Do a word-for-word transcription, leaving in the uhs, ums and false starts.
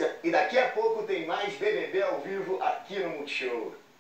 E daqui a pouco tem mais B B B ao vivo aqui no Multishow.